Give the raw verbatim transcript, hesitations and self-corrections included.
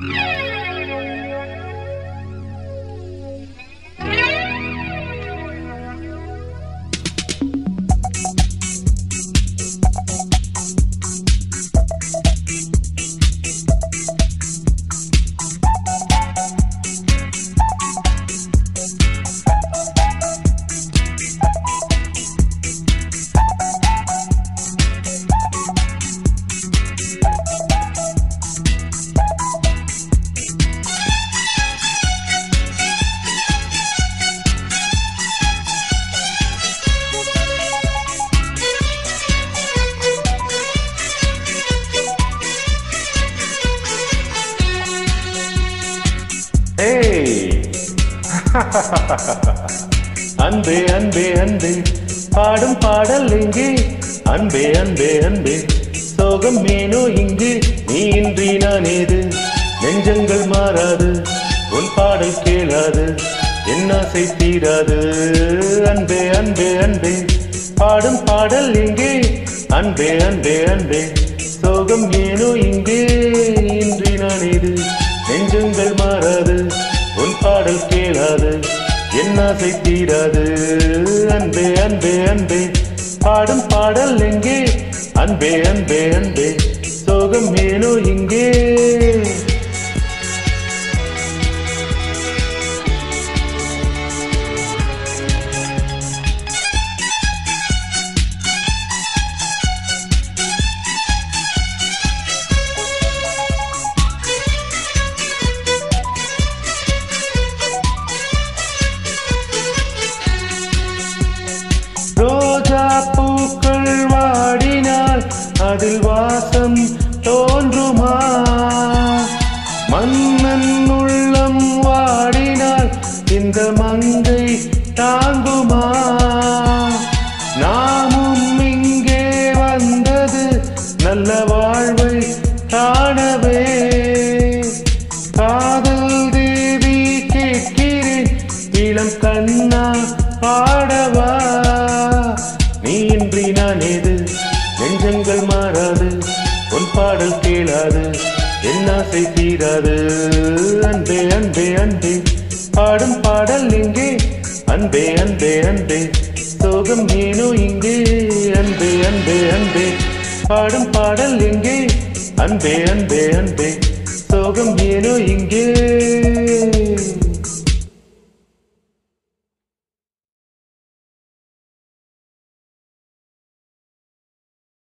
அன்பே அன்பே அன்பே பாடும் பாடல் எங்கே அன்பே அன்பே அன்பே சோகம் மேனோ இங்கு நீ இன்றி நான் ஏது நெஞ்சங்கள் மாறாது உன் பாடல் கேளாது என் ஆசை தீராது அன்பே அன்பே அன்பே பாடும் பாடல் எங்கே அன்பே அன்பே அன்பே சோகம் ஏனோ இங்கே இன்றி நான் ஏது நெஞ்சங்கள் மாறாது உன் பாடல் கேளாது என் ஆசை தீராது அன்பே அன்பே அன்பே பாடும் பாடல் எங்கே அன்பே அன்பே அன்பே சோகம் ஏனோ இங்கே ரோஜா பூக்கள் வாடினால் அதில் வாசம் தோன்றுமா மன்னன் உள்ளம் வாடினால் இந்த மங்கை தாங்குமா நாமும் இங்கே வந்தது நல்ல வாழ்வை காணவே காதல் தேவி கேட்கிறேன் இளம் கண்ணா பாடவா நீ இன்றி நான் ஏது நெஞ்சங்கள் மாறாது உன் பாடல் கேளாது என் ஆசை தீராது அன்பே அன்பே அன்பே பாடும் பாடல் எங்கே அன்பே அன்பே அன்பே சோகம் ஏனோ இங்கே அன்பே அன்பே அன்பே பாடும் பாடல் எங்கே அன்பே அன்பே அன்பே சோகம் ஏனோ இங்கே